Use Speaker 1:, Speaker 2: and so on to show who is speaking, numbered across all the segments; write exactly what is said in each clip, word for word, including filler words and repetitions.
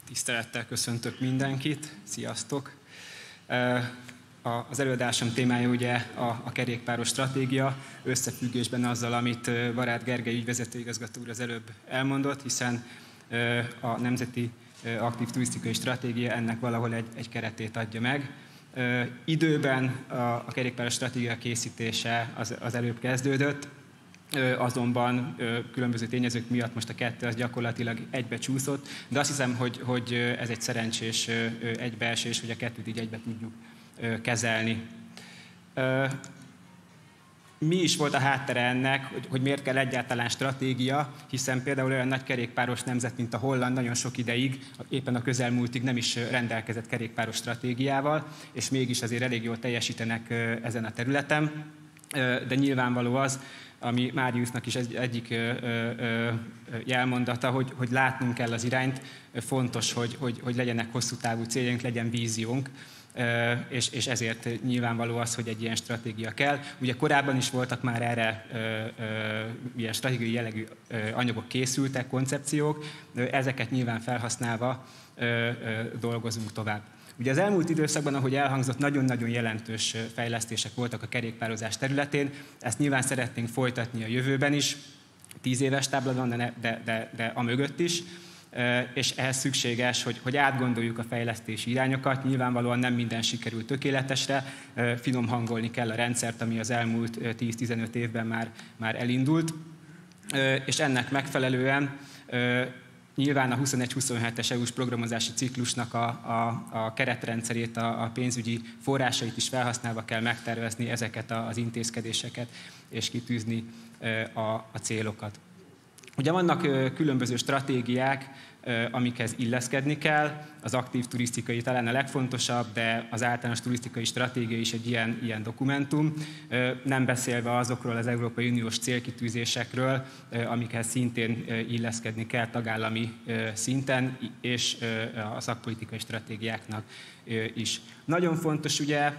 Speaker 1: Tisztelettel köszöntök mindenkit, sziasztok! Az előadásom témája ugye a, a kerékpáros stratégia, összefüggésben azzal, amit Varát Gergely ügyvezető igazgató úr az előbb elmondott, hiszen a Nemzeti Aktív Turisztikai Stratégia ennek valahol egy, egy keretét adja meg. Időben a, a kerékpáros stratégia készítése az, az előbb kezdődött, azonban különböző tényezők miatt most a kettő az gyakorlatilag egybe csúszott, de azt hiszem, hogy, hogy ez egy szerencsés egybeesés, hogy a kettőt így egybe tudjuk kezelni. Mi is volt a háttere ennek, hogy, hogy miért kell egyáltalán stratégia, hiszen például olyan nagy kerékpáros nemzet, mint a holland nagyon sok ideig, éppen a közelmúltig nem is rendelkezett kerékpáros stratégiával, és mégis azért elég jól teljesítenek ezen a területen, de nyilvánvaló az, ami Máriusznak is egyik jelmondata, hogy, hogy látnunk kell az irányt, fontos, hogy, hogy, hogy legyenek hosszú távú céljaink, legyen víziónk, és, és ezért nyilvánvaló az, hogy egy ilyen stratégia kell. Ugye korábban is voltak már erre ilyen stratégiai jellegű anyagok készültek, koncepciók, ezeket nyilván felhasználva dolgozunk tovább. Ugye az elmúlt időszakban, ahogy elhangzott, nagyon-nagyon jelentős fejlesztések voltak a kerékpározás területén, ezt nyilván szeretnénk folytatni a jövőben is, tíz éves táblatban, de, de, de, de a mögött is, és ehhez szükséges, hogy, hogy átgondoljuk a fejlesztési irányokat, nyilvánvalóan nem minden sikerül tökéletesre, finom hangolni kell a rendszert, ami az elmúlt tíz-tizenöt évben már, már elindult, és ennek megfelelően nyilván a huszonegy huszonhetes é u-s programozási ciklusnak a, a, a keretrendszerét, a, a pénzügyi forrásait is felhasználva kell megtervezni ezeket az intézkedéseket és kitűzni a, a célokat. Ugye vannak különböző stratégiák, amikhez illeszkedni kell, az aktív turisztikai talán a legfontosabb, de az általános turisztikai stratégia is egy ilyen, ilyen dokumentum, nem beszélve azokról az Európai Uniós célkitűzésekről, amikhez szintén illeszkedni kell tagállami szinten, és a szakpolitikai stratégiáknak is. Nagyon fontos ugye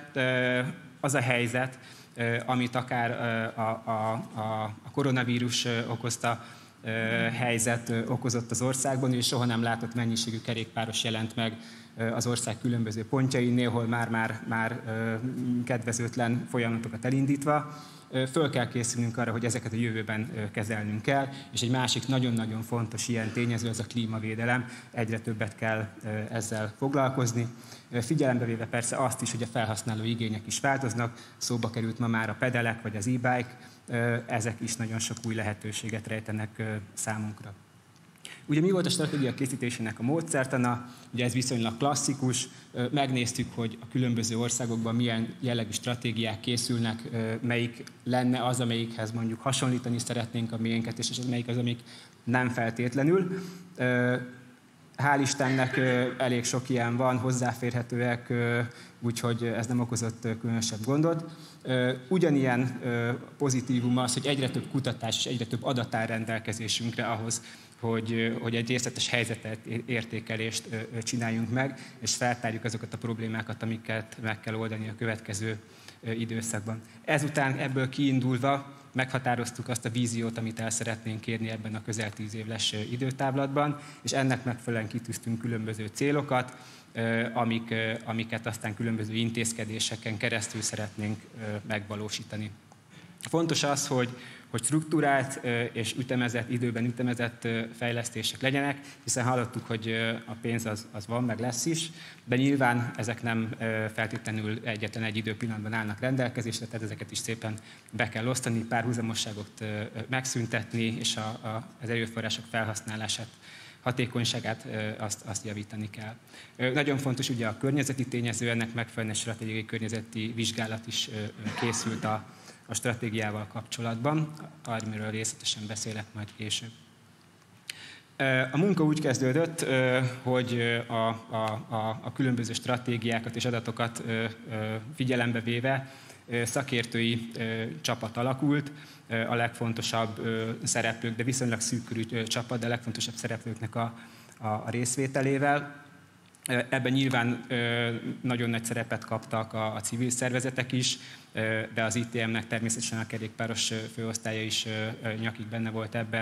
Speaker 1: az a helyzet, amit akár a, a, a koronavírus okozta helyzet okozott az országban, és soha nem látott mennyiségű kerékpáros jelent meg az ország különböző pontjain, néhol már-már már kedvezőtlen folyamatokat elindítva. Föl kell készülnünk arra, hogy ezeket a jövőben kezelnünk kell, és egy másik nagyon-nagyon fontos ilyen tényező az a klímavédelem, egyre többet kell ezzel foglalkozni. Figyelembe véve persze azt is, hogy a felhasználó igények is változnak, szóba került ma már a pedelek vagy az e-bike, ezek is nagyon sok új lehetőséget rejtenek számunkra. Ugye mi volt a stratégia készítésének a módszertana? Ugye ez viszonylag klasszikus, megnéztük, hogy a különböző országokban milyen jellegű stratégiák készülnek, melyik lenne az, amelyikhez mondjuk hasonlítani szeretnénk a miénket, és melyik az, amik nem feltétlenül. Hál' Istennek elég sok ilyen van, hozzáférhetőek, úgyhogy ez nem okozott különösebb gondot. Ugyanilyen pozitívum az, hogy egyre több kutatás és egyre több adat áll rendelkezésünkre ahhoz, hogy, hogy egy részletes helyzetet, értékelést csináljunk meg, és feltárjuk azokat a problémákat, amiket meg kell oldani a következő időszakban. Ezután ebből kiindulva meghatároztuk azt a víziót, amit el szeretnénk érni ebben a közel tíz éves időtávlatban, és ennek megfelelően kitűztünk különböző célokat, amik, amiket aztán különböző intézkedéseken keresztül szeretnénk megvalósítani. Fontos az, hogy, hogy struktúrált és ütemezett, időben ütemezett fejlesztések legyenek, hiszen hallottuk, hogy a pénz az, az van, meg lesz is, de nyilván ezek nem feltétlenül egyetlen egy időpillanatban állnak rendelkezésre, tehát ezeket is szépen be kell osztani, párhuzamosságot megszüntetni, és a, a, az erőforrások felhasználását, hatékonyságát azt, azt javítani kell. Nagyon fontos ugye a környezeti tényező, ennek megfelelően stratégiai környezeti vizsgálat is készült a a stratégiával kapcsolatban, amiről részletesen beszélek majd később. A munka úgy kezdődött, hogy a, a, a, a különböző stratégiákat és adatokat figyelembe véve szakértői csapat alakult, a legfontosabb szereplők, de viszonylag szűkörű csapat, de a legfontosabb szereplőknek a, a, a részvételével. Ebben nyilván nagyon nagy szerepet kaptak a, a civil szervezetek is, de az i té em-nek természetesen a kerékpáros főosztálya is nyakig benne volt ebbe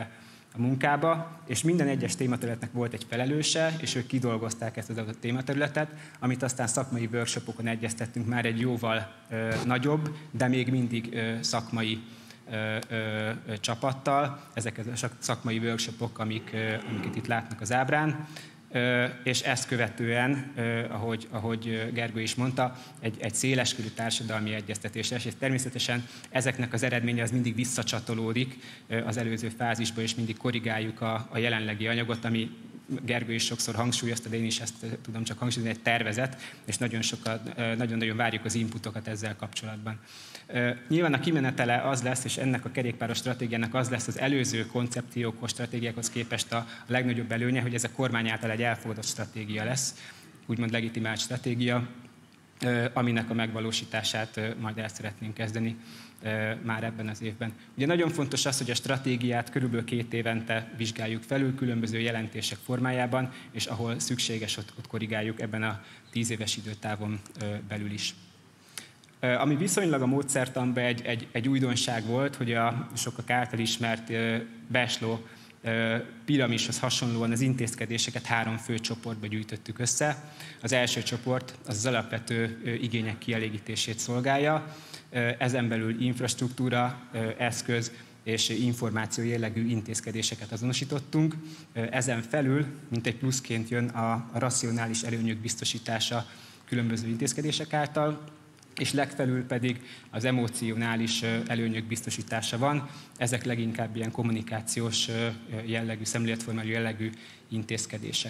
Speaker 1: a munkába, és minden egyes tématerületnek volt egy felelőse, és ők kidolgozták ezt az adott tématerületet, amit aztán szakmai workshopokon egyeztettünk már egy jóval ö, nagyobb, de még mindig ö, szakmai ö, ö, csapattal. Ezek a szakmai workshopok, amik, ö, amiket itt látnak az ábrán. És ezt követően, ahogy, ahogy Gergő is mondta, egy, egy széleskörű társadalmi egyeztetésre, és természetesen ezeknek az eredménye az mindig visszacsatolódik az előző fázisba, és mindig korrigáljuk a, a jelenlegi anyagot, ami Gergő is sokszor hangsúlyozta, de én is ezt tudom csak hangsúlyozni, egy tervezet, és nagyon sokat, nagyon-nagyon várjuk az inputokat ezzel kapcsolatban. Nyilván a kimenetele az lesz, és ennek a kerékpáros stratégiának az lesz az előző koncepciókhoz, stratégiákhoz képest a legnagyobb előnye, hogy ez a kormány által egy elfogadott stratégia lesz, úgymond legitimált stratégia, aminek a megvalósítását majd el szeretnénk kezdeni már ebben az évben. Ugye nagyon fontos az, hogy a stratégiát körülbelül két évente vizsgáljuk felül, különböző jelentések formájában, és ahol szükséges, ott, ott korrigáljuk ebben a tíz éves időtávon belül is. Ami viszonylag a módszertanban egy, egy, egy újdonság volt, hogy a sokak által ismert Besló piramishoz hasonlóan az intézkedéseket három fő csoportba gyűjtöttük össze. Az első csoport az, az alapvető igények kielégítését szolgálja, ezen belül infrastruktúra, eszköz és információ jellegű intézkedéseket azonosítottunk. Ezen felül, mint egy pluszként jön a racionális előnyök biztosítása különböző intézkedések által, és legfelül pedig az emocionális előnyök biztosítása van. Ezek leginkább ilyen kommunikációs jellegű, szemléletformáló jellegű intézkedések.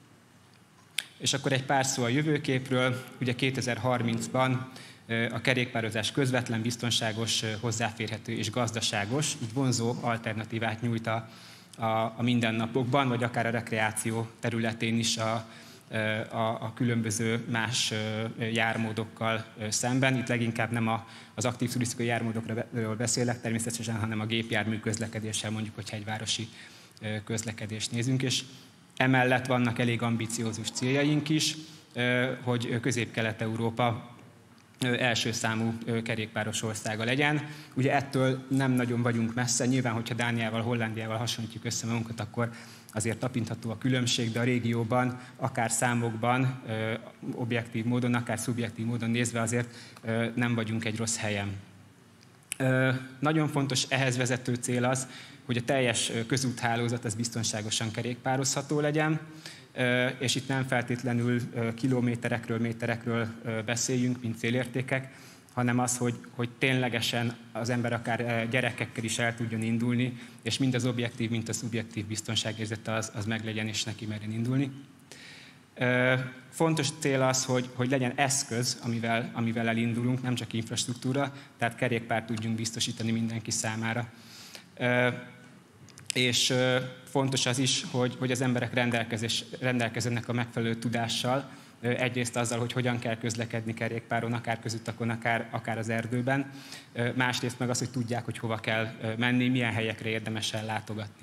Speaker 1: És akkor egy pár szó a jövőképről. Ugye kétezer-harmincban a kerékpározás közvetlen, biztonságos, hozzáférhető és gazdaságos, így vonzó alternatívát nyújt a, a, a mindennapokban, vagy akár a rekreáció területén is a, a, a különböző más jármódokkal szemben. Itt leginkább nem a, az aktív turisztikai jármódokról beszélek természetesen, hanem a gépjármű közlekedéssel, mondjuk, hogyha egy városi közlekedést nézünk. És emellett vannak elég ambiciózus céljaink is, hogy Közép-Kelet-Európa első számú kerékpáros országa legyen. Ugye ettől nem nagyon vagyunk messze, nyilván, hogyha Dániával, Hollandiával hasonlítjuk össze magunkat, akkor azért tapintható a különbség, de a régióban, akár számokban, objektív módon, akár szubjektív módon nézve azért nem vagyunk egy rossz helyen. Nagyon fontos ehhez vezető cél az, hogy a teljes közúthálózat az biztonságosan kerékpározható legyen, és itt nem feltétlenül kilométerekről, méterekről beszéljünk, mint célértékek, hanem az, hogy, hogy ténylegesen az ember akár gyerekekkel is el tudjon indulni, és mind az objektív, mind a szubjektív biztonságérzete az, az meglegyen, és neki merjen indulni. Fontos cél az, hogy, hogy legyen eszköz, amivel, amivel elindulunk, nem csak infrastruktúra, tehát kerékpárt tudjunk biztosítani mindenki számára. És fontos az is, hogy, hogy az emberek rendelkezzenek a megfelelő tudással, egyrészt azzal, hogy hogyan kell közlekedni kerékpáron, akár közutakon, akár, akár az erdőben, másrészt meg az, hogy tudják, hogy hova kell menni, milyen helyekre érdemes ellátogatni.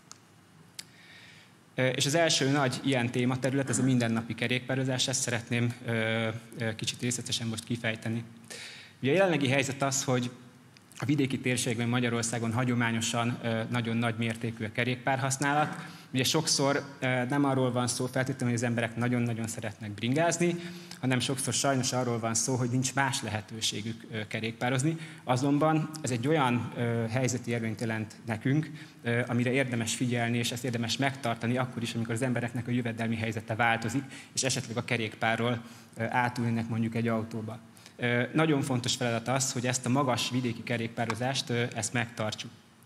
Speaker 1: És az első nagy ilyen tématerület, ez a mindennapi kerékpározás, ezt szeretném kicsit részletesen most kifejteni. Ugye a jelenlegi helyzet az, hogy a vidéki térségben Magyarországon hagyományosan nagyon nagy mértékű a kerékpárhasználat. Ugye sokszor nem arról van szó feltétlenül, hogy az emberek nagyon-nagyon szeretnek bringázni, hanem sokszor sajnos arról van szó, hogy nincs más lehetőségük kerékpározni. Azonban ez egy olyan helyzeti érvényt jelent nekünk, amire érdemes figyelni, és ezt érdemes megtartani akkor is, amikor az embereknek a jövedelmi helyzete változik, és esetleg a kerékpárról átülnek mondjuk egy autóba. Nagyon fontos feladat az, hogy ezt a magas vidéki kerékpározást, ezt megtartsuk.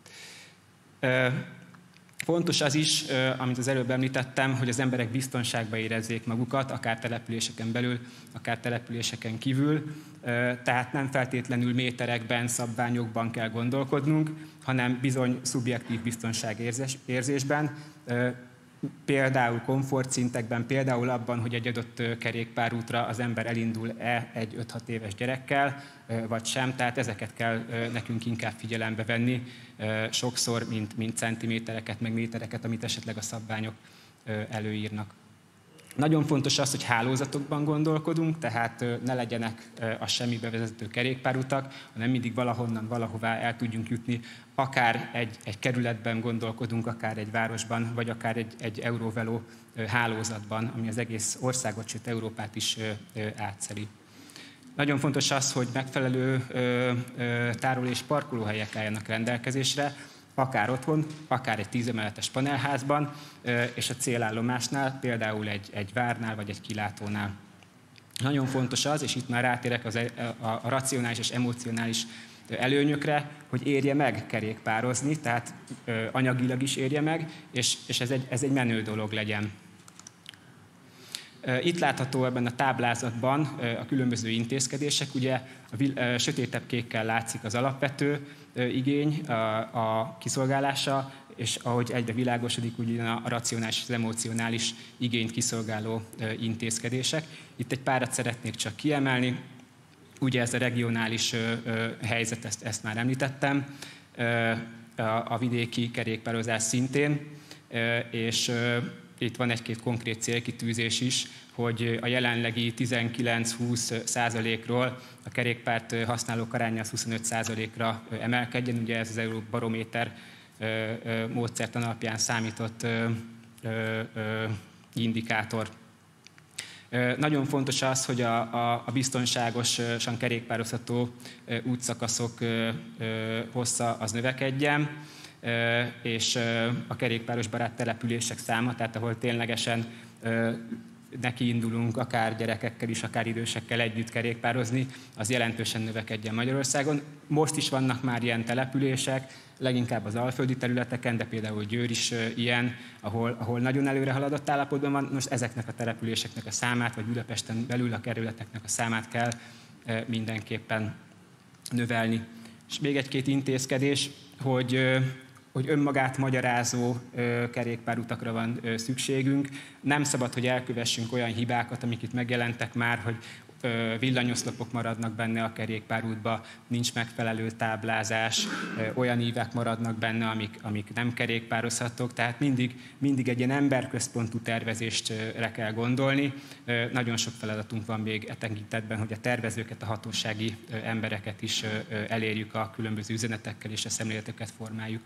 Speaker 1: Fontos az is, amit az előbb említettem, hogy az emberek biztonságban érezzék magukat, akár településeken belül, akár településeken kívül. Tehát nem feltétlenül méterekben, szabványokban kell gondolkodnunk, hanem bizony szubjektív biztonságérzésben, például komfortszintekben, például abban, hogy egy adott kerékpárútra az ember elindul-e egy öt-hat éves gyerekkel, vagy sem. Tehát ezeket kell nekünk inkább figyelembe venni, sokszor, mint, mint centimétereket, meg métereket, amit esetleg a szabványok előírnak. Nagyon fontos az, hogy hálózatokban gondolkodunk, tehát ne legyenek a semmibe vezető kerékpárutak, hanem mindig valahonnan, valahová el tudjunk jutni, akár egy, egy kerületben gondolkodunk, akár egy városban, vagy akár egy, egy Eurovelo hálózatban, ami az egész országot, sőt Európát is átszeli. Nagyon fontos az, hogy megfelelő tároló- és parkolóhelyek álljanak rendelkezésre, akár otthon, akár egy tízemeletes panelházban, és a célállomásnál, például egy, egy várnál vagy egy kilátónál. Nagyon fontos az, és itt már rátérek az, a, a racionális és emocionális előnyökre, hogy érje meg kerékpározni, tehát anyagilag is érje meg, és, és ez, egy, ez egy menő dolog legyen. Itt látható ebben a táblázatban a különböző intézkedések, ugye a sötétebb kékkel látszik az alapvető igény, a, a kiszolgálása, és ahogy egyre világosodik, ugye a racionális és az emocionális igényt kiszolgáló intézkedések. Itt egy párat szeretnék csak kiemelni, ugye ez a regionális helyzet, ezt, ezt már említettem, a vidéki kerékpározás szintén, és itt van egy-két konkrét célkitűzés is, hogy a jelenlegi tizenkilenc-húsz százalékról a kerékpárt használók aránya az huszonöt százalékra emelkedjen. Ugye ez az Euróbarométer módszertan alapján számított indikátor. Nagyon fontos az, hogy a, a, a biztonságosan kerékpározható útszakaszok hossza az növekedjen, és a kerékpárosbarát települések száma, tehát ahol ténylegesen nekiindulunk akár gyerekekkel is, akár idősekkel együtt kerékpározni, az jelentősen növekedjen Magyarországon. Most is vannak már ilyen települések, leginkább az alföldi területeken, de például Győr is ilyen, ahol, ahol nagyon előre haladott állapotban van. Most ezeknek a településeknek a számát, vagy Budapesten belül a kerületeknek a számát kell mindenképpen növelni. És még egy-két intézkedés, hogy hogy önmagát magyarázó kerékpárutakra van szükségünk. Nem szabad, hogy elkövessünk olyan hibákat, amik itt megjelentek már, hogy villanyoszlopok maradnak benne a kerékpárútba, nincs megfelelő táblázás, olyan ívek maradnak benne, amik, amik nem kerékpározhatók, tehát mindig, mindig egy ilyen emberközpontú tervezéstre kell gondolni. Nagyon sok feladatunk van még e tekintetben, hogy a tervezőket, a hatósági embereket is elérjük a különböző üzenetekkel, és a szemléleteket formáljuk.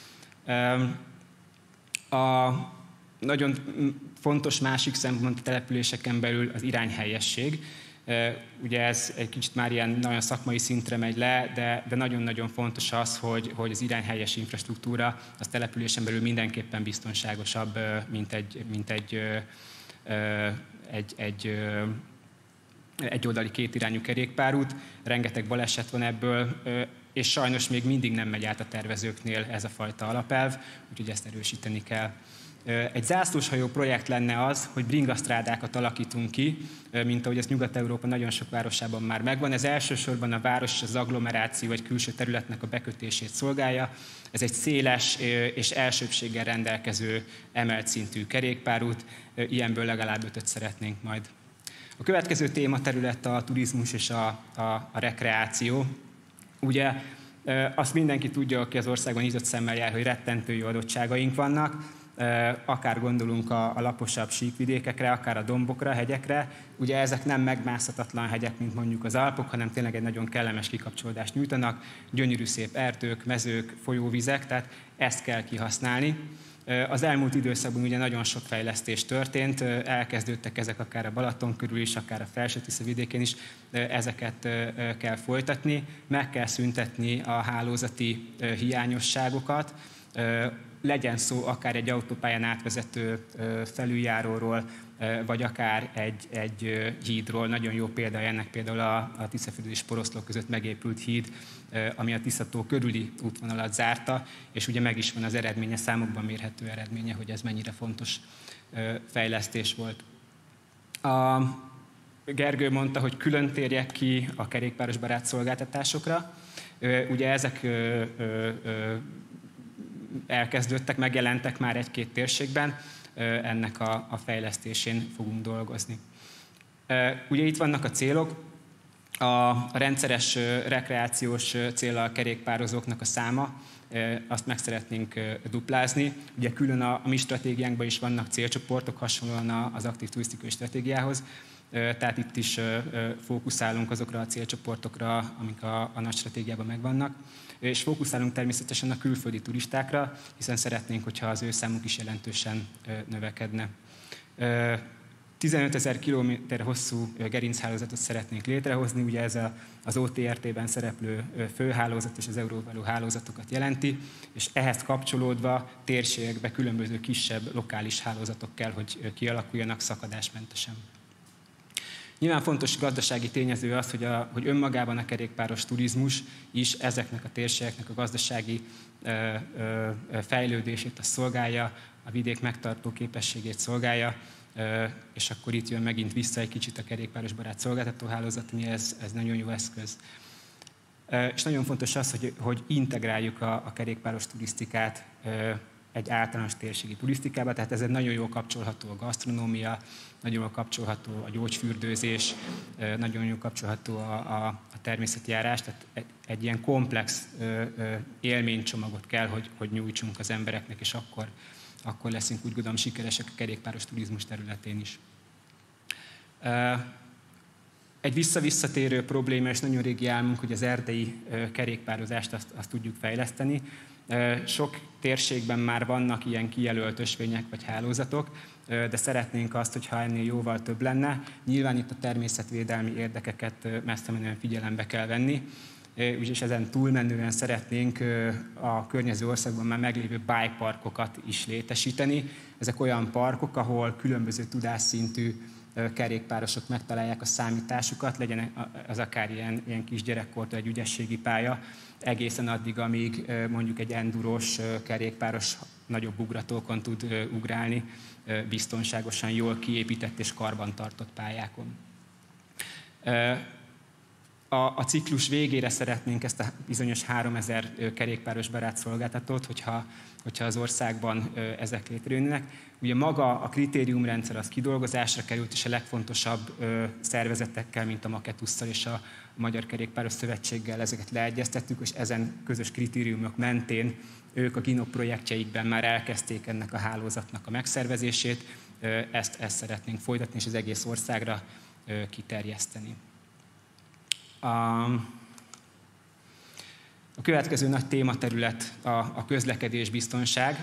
Speaker 1: A nagyon fontos másik szempont a településeken belül az irányhelyesség. Ugye ez egy kicsit már ilyen nagyon szakmai szintre megy le, de, de nagyon-nagyon fontos az, hogy, hogy az irányhelyes infrastruktúra az településen belül mindenképpen biztonságosabb, mint egy, mint egy, egy, egy, egy oldali kétirányú kerékpárút. Rengeteg baleset van ebből, és sajnos még mindig nem megy át a tervezőknél ez a fajta alapelv, úgyhogy ezt erősíteni kell. Egy zászlóshajó projekt lenne az, hogy bringasztrádákat alakítunk ki, mint ahogy ez Nyugat-Európa nagyon sok városában már megvan. Ez elsősorban a város és az agglomeráció vagy külső területnek a bekötését szolgálja. Ez egy széles és elsőbbséggel rendelkező emelt szintű kerékpárút, ilyenből legalább ötöt szeretnénk majd. A következő tématerület a turizmus és a, a, a rekreáció. Ugye azt mindenki tudja, aki az országon nyitott szemmel jár, hogy rettentő jó adottságaink vannak, akár gondolunk a, a laposabb síkvidékekre, akár a dombokra, hegyekre. Ugye ezek nem megmászhatatlan hegyek, mint mondjuk az Alpok, hanem tényleg egy nagyon kellemes kikapcsolódást nyújtanak, gyönyörű szép erdők, mezők, folyóvizek, tehát ezt kell kihasználni. Az elmúlt időszakban ugye nagyon sok fejlesztés történt, elkezdődtek ezek akár a Balaton körül is, akár a Felső-Tisza vidékén is, ezeket kell folytatni, meg kell szüntetni a hálózati hiányosságokat, legyen szó akár egy autópályán átvezető felüljáróról, vagy akár egy, egy hídról. Nagyon jó példa ennek például a, a Tiszafüred és Poroszló között megépült híd, ami a Tiszató körüli útvonalat zárta, és ugye meg is van az eredménye, számokban mérhető eredménye, hogy ez mennyire fontos fejlesztés volt. A Gergő mondta, hogy külön térjek ki a kerékpárosbarát szolgáltatásokra. Ugye ezek elkezdődtek, megjelentek már egy-két térségben, ennek a, a fejlesztésén fogunk dolgozni. Ugye itt vannak a célok, A rendszeres rekreációs céllal kerékpározóknak a száma, azt meg szeretnénk duplázni. Ugye külön a, a mi stratégiánkban is vannak célcsoportok, hasonlóan az aktív turisztikai stratégiához, tehát itt is fókuszálunk azokra a célcsoportokra, amik a, a nagy stratégiában megvannak, és fókuszálunk természetesen a külföldi turistákra, hiszen szeretnénk, hogyha az ő számuk is jelentősen növekedne. tizenötezer kilométer hosszú gerinchálózatot szeretnénk létrehozni, ugye ez az o té er té-ben szereplő főhálózat és az euróvaló hálózatokat jelenti, és ehhez kapcsolódva térségekben különböző kisebb lokális hálózatok kell, hogy kialakuljanak szakadásmentesen. Nyilván fontos gazdasági tényező az, hogy, a, hogy önmagában a kerékpáros turizmus is ezeknek a térségeknek a gazdasági ö, ö, fejlődését a szolgálja, a vidék megtartó képességét szolgálja, ö, és akkor itt jön megint vissza egy kicsit a kerékpáros barát szolgáltatóhálózat, ami ez, ez nagyon jó eszköz. Ö, és nagyon fontos az, hogy, hogy integráljuk a, a kerékpáros turisztikát ö, egy általános térségi turisztikába, tehát ez egy nagyon jól kapcsolható a gasztronómia, nagyon jól kapcsolható a gyógyfürdőzés, nagyon jól kapcsolható a, a, a természeti járás, tehát egy, egy ilyen komplex ö, ö, élménycsomagot kell, hogy, hogy nyújtsunk az embereknek, és akkor, akkor leszünk úgy gondolom sikeresek a kerékpáros turizmus területén is. Egy vissza-visszatérő probléma, és nagyon régi álmunk, hogy az erdei kerékpározást azt, azt tudjuk fejleszteni. Sok térségben már vannak ilyen kijelölt ösvények vagy hálózatok, de szeretnénk azt, hogyha ennél jóval több lenne. Nyilván itt a természetvédelmi érdekeket messze menően figyelembe kell venni, úgyis ezen túlmenően szeretnénk a környező országban már meglévő bike-parkokat is létesíteni. Ezek olyan parkok, ahol különböző tudásszintű kerékpárosok megtalálják a számításukat, legyen az akár ilyen, ilyen kis gyerekkortól egy ügyességi pálya, egészen addig, amíg mondjuk egy endurós kerékpáros nagyobb ugratókon tud ugrálni, biztonságosan, jól kiépített és karbantartott pályákon. A, a ciklus végére szeretnénk ezt a bizonyos háromezer kerékpáros barát szolgáltatót, hogyha, hogyha az országban ezek létrejönnek. Ugye maga a kritériumrendszer az kidolgozásra került, és a legfontosabb szervezetekkel, mint a Maketusszal és a Magyar Kerékpáros Szövetséggel ezeket leegyeztettük, és ezen közös kritériumok mentén ők a GINOP projektjeikben már elkezdték ennek a hálózatnak a megszervezését, ezt, ezt szeretnénk folytatni, és az egész országra kiterjeszteni. A, a következő nagy tématerület a, a közlekedésbiztonság.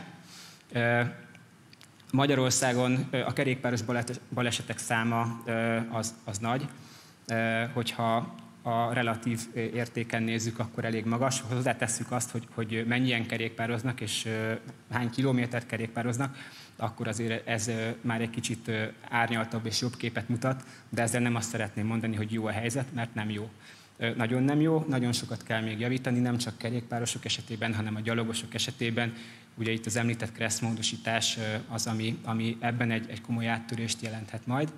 Speaker 1: Magyarországon a kerékpáros balesetek száma az, az nagy, hogyha a relatív értéken nézzük, akkor elég magas. Hozzátesszük azt, hogy, hogy mennyien kerékpároznak, és hány kilométert kerékpároznak, akkor azért ez már egy kicsit árnyaltabb és jobb képet mutat, de ezzel nem azt szeretném mondani, hogy jó a helyzet, mert nem jó. Nagyon nem jó, nagyon sokat kell még javítani, nem csak kerékpárosok esetében, hanem a gyalogosok esetében. Ugye itt az említett kresszmódosítás az, ami, ami ebben egy, egy komoly áttörést jelenthet majd.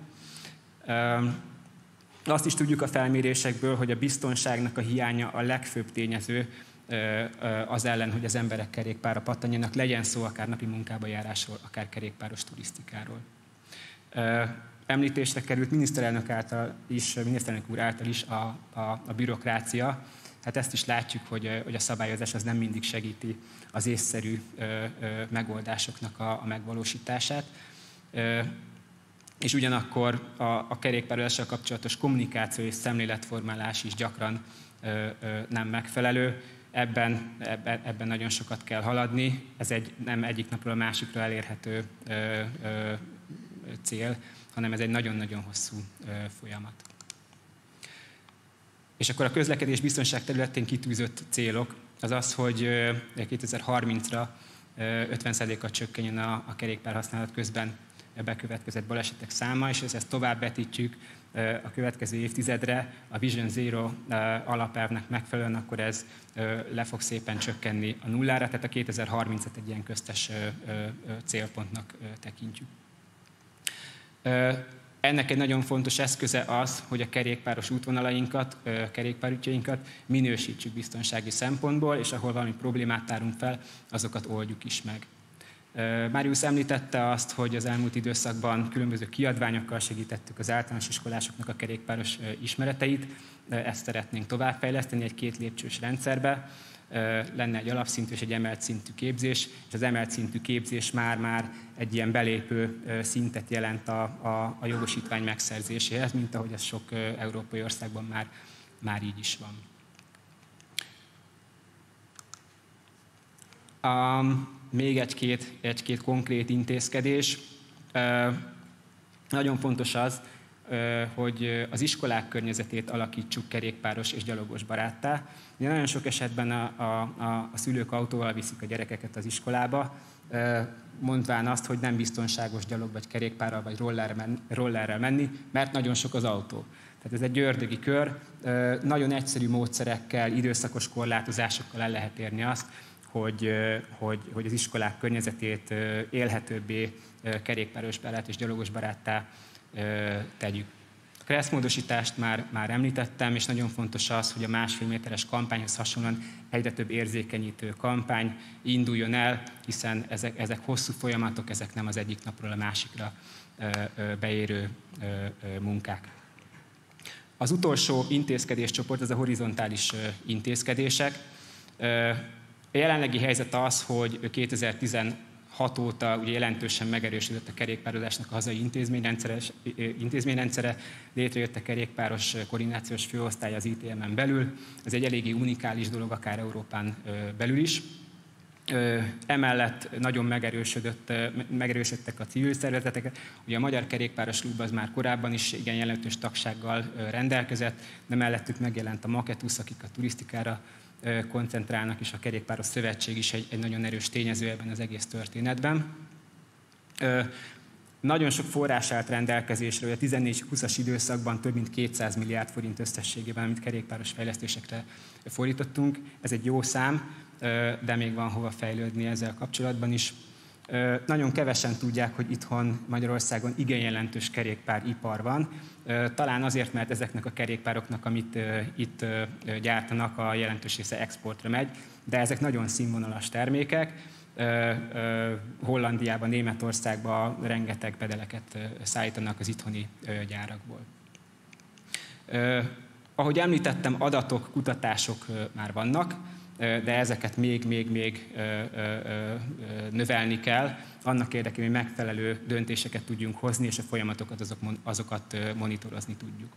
Speaker 1: Azt is tudjuk a felmérésekből, hogy a biztonságnak a hiánya a legfőbb tényező az ellen, hogy az emberek kerékpárra pattanjanak, legyen szó akár napi munkába járásról, akár kerékpáros turisztikáról. Említésre került miniszterelnök által is, miniszterelnök úr által is a, a, a bürokrácia. Hát ezt is látjuk, hogy, hogy a szabályozás az nem mindig segíti az észszerű ö, ö, megoldásoknak a, a megvalósítását. Ö, és ugyanakkor a, a kerékpározással kapcsolatos kommunikáció és szemléletformálás is gyakran ö, ö, nem megfelelő. Ebben, ebben, ebben nagyon sokat kell haladni. Ez egy nem egyik napról a másikra elérhető ö, ö, cél, hanem ez egy nagyon-nagyon hosszú ö, folyamat. És akkor a közlekedés biztonság területén kitűzött célok az az, hogy kétezer-harmincra ötven százalékkal csökkenjen a, a kerékpár használat közben bekövetkezett balesetek száma, és ezt tovább vetítjük a következő évtizedre a Vision Zero alapelvnek megfelelően, akkor ez le fog szépen csökkenni a nullára, tehát a kétezer-harmincet egy ilyen köztes célpontnak tekintjük. Ennek egy nagyon fontos eszköze az, hogy a kerékpáros útvonalainkat, kerékpárútjainkat minősítsük biztonsági szempontból, és ahol valami problémát tárunk fel, azokat oldjuk is meg. Marius említette azt, hogy az elmúlt időszakban különböző kiadványokkal segítettük az általános iskolásoknak a kerékpáros ismereteit. Ezt szeretnénk továbbfejleszteni egy két lépcsős rendszerbe. Lenne egy alapszintű és egy emelt szintű képzés, és az emelt szintű képzés már-már egy ilyen belépő szintet jelent a, a, a jogosítvány megszerzéséhez, mint ahogy ez sok európai országban már, már így is van. Um, még egy-két, egy-két konkrét intézkedés. Uh, nagyon fontos az, uh, hogy az iskolák környezetét alakítsuk kerékpáros és gyalogos baráttá. Ugye nagyon sok esetben a, a, a, a szülők autóval viszik a gyerekeket az iskolába, uh, mondván azt, hogy nem biztonságos gyalog vagy kerékpárral vagy rollerrel, rollerrel menni, mert nagyon sok az autó. Tehát ez egy ördögi kör. Uh, nagyon egyszerű módszerekkel, időszakos korlátozásokkal el lehet érni azt, Hogy, hogy, hogy az iskolák környezetét élhetőbbé, kerékpáros barát és gyalogos baráttá tegyük. A keresztmódosítást már, már említettem, és nagyon fontos az, hogy a másfél méteres kampányhoz hasonlóan egyre több érzékenyítő kampány induljon el, hiszen ezek, ezek hosszú folyamatok, ezek nem az egyik napról a másikra beérő munkák. Az utolsó intézkedéscsoport, ez a horizontális intézkedések. A jelenlegi helyzet az, hogy kétezer-tizenhat óta ugye jelentősen megerősödött a kerékpározásnak a hazai intézményrendszere, létrejött a kerékpáros koordinációs főosztály az I T M-en belül. Ez egy eléggé unikális dolog, akár Európán belül is. Emellett nagyon megerősödött, megerősödtek a civil szervezetek. Ugye a Magyar Kerékpáros Klub az már korábban is igen jelentős tagsággal rendelkezett, de mellettük megjelent a Maketusz, akik a turisztikára koncentrálnak, és a Kerékpáros Szövetség is egy, egy nagyon erős tényező ebben az egész történetben. Nagyon sok forrás állt rendelkezésre, hogy a tizennégy-húszas időszakban több mint kétszáz milliárd forint összességében, amit kerékpáros fejlesztésekre fordítottunk. Ez egy jó szám, de még van hova fejlődni ezzel kapcsolatban is. Nagyon kevesen tudják, hogy itthon Magyarországon igen jelentős kerékpáripar van. Talán azért, mert ezeknek a kerékpároknak, amit itt gyártanak, a jelentős része exportra megy, de ezek nagyon színvonalas termékek. Hollandiában, Németországban rengeteg pedeleket szállítanak az itthoni gyárakból. Ahogy említettem, adatok, kutatások már vannak, de ezeket még, még, még növelni kell, annak érdekében, hogy megfelelő döntéseket tudjunk hozni, és a folyamatokat azok, azokat monitorozni tudjuk.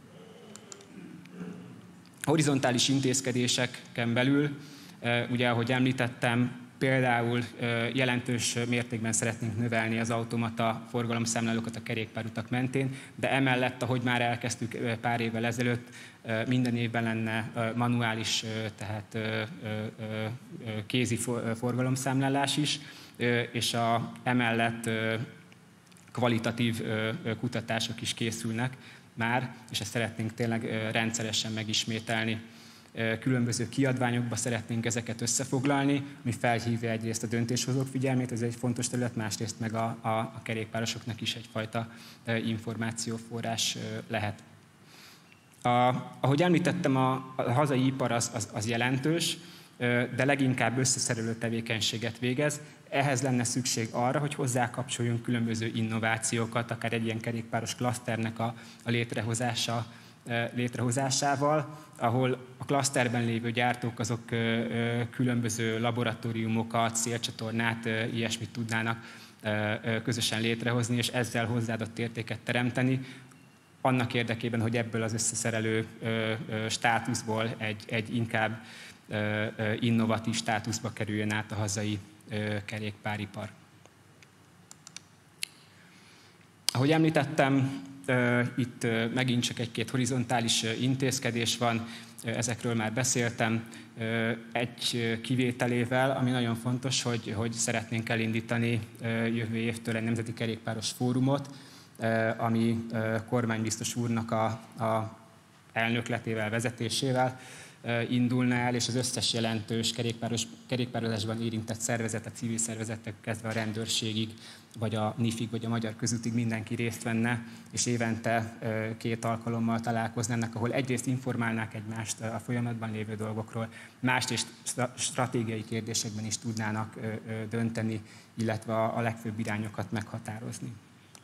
Speaker 1: Horizontális intézkedéseken belül, ugye ahogy említettem, például jelentős mértékben szeretnénk növelni az automata forgalomszámlálókat a kerékpárutak mentén, de emellett, ahogy már elkezdtük pár évvel ezelőtt, minden évben lenne manuális, tehát kézi forgalomszámlálás is, és a, emellett kvalitatív kutatások is készülnek már, és ezt szeretnénk tényleg rendszeresen megismételni. Különböző kiadványokba szeretnénk ezeket összefoglalni, ami felhívja egyrészt a döntéshozók figyelmét, ez egy fontos terület, másrészt meg a, a, a kerékpárosoknak is egyfajta információforrás lehet. A, ahogy említettem, a, a hazai ipar az, az, az jelentős, de leginkább összeszerelő tevékenységet végez. Ehhez lenne szükség arra, hogy hozzákapcsoljunk különböző innovációkat, akár egy ilyen kerékpáros klaszternek a, a létrehozása, létrehozásával, ahol a klaszterben lévő gyártók azok különböző laboratóriumokat, szélcsatornát, ilyesmit tudnának közösen létrehozni, és ezzel hozzáadott értéket teremteni, annak érdekében, hogy ebből az összeszerelő státuszból egy, egy inkább innovatív státuszba kerüljön át a hazai kerékpáripar. Ahogy említettem, itt megint csak egy-két horizontális intézkedés van, ezekről már beszéltem, egy kivételével, ami nagyon fontos, hogy, hogy szeretnénk elindítani jövő évtől egy nemzeti kerékpáros fórumot, ami kormánybiztos úrnak a, a elnökletével, vezetésével indulna el, és az összes jelentős kerékpáros, kerékpározásban érintett szervezet, a civil szervezetek kezdve a rendőrségig, vagy a nifig, vagy a Magyar Közútig mindenki részt venne, és évente két alkalommal találkoznának, ahol egyrészt informálnák egymást a folyamatban lévő dolgokról, mást és stratégiai kérdésekben is tudnának dönteni, illetve a legfőbb irányokat meghatározni.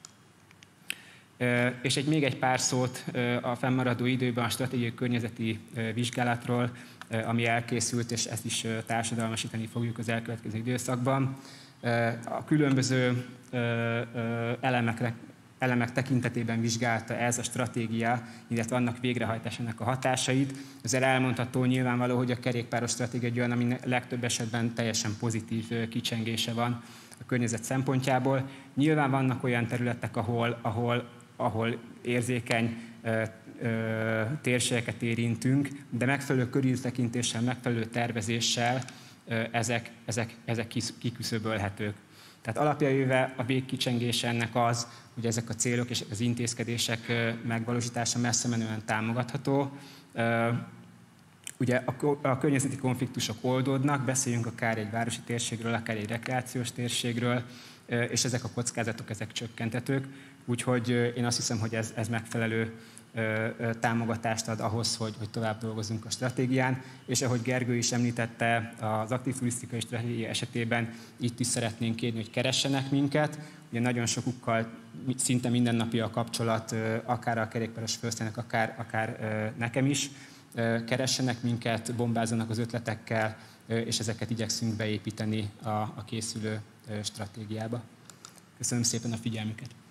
Speaker 1: És egy, még egy pár szót a fennmaradó időben a stratégiai környezeti vizsgálatról, ami elkészült, és ezt is társadalmasítani fogjuk az elkövetkező időszakban. A különböző elemekre, elemek tekintetében vizsgálta ez a stratégia, illetve annak végrehajtásának a hatásait. Ezzel elmondható nyilvánvaló, hogy a kerékpáros stratégia egy olyan, ami legtöbb esetben teljesen pozitív kicsengése van a környezet szempontjából. Nyilván vannak olyan területek, ahol, ahol ahol érzékeny ö, ö, térségeket érintünk, de megfelelő körültekintéssel, megfelelő tervezéssel ö, ezek, ezek, ezek kiküszöbölhetők. Tehát alapjávéve a végkicsengése ennek az, hogy ezek a célok és az intézkedések ö, megvalósítása messze menően támogatható. Ö, ugye a, a környezeti konfliktusok oldódnak, beszéljünk akár egy városi térségről, akár egy rekreációs térségről, ö, és ezek a kockázatok, ezek csökkentetők. Úgyhogy én azt hiszem, hogy ez, ez megfelelő ö, ö, támogatást ad ahhoz, hogy, hogy tovább dolgozunk a stratégián. És ahogy Gergő is említette, az aktív turisztikai stratégia esetében itt is szeretnénk kérni, hogy keressenek minket. Ugye nagyon sokukkal szinte mindennapi a kapcsolat, ö, akár a kerékpáros felhasználók, akár, akár ö, nekem is. Ö, keressenek minket, bombázzanak az ötletekkel, ö, és ezeket igyekszünk beépíteni a, a készülő ö, stratégiába. Köszönöm szépen a figyelmüket!